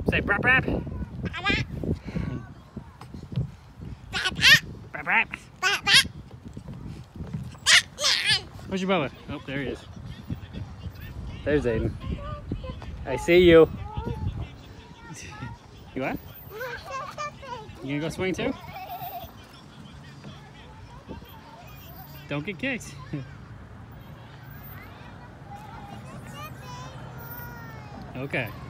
Say brap brap. Brap brap. Where's your brother? Oh, there he is. There's Aiden. I see you. You what? You gonna go swing too? Don't get kicked. Okay.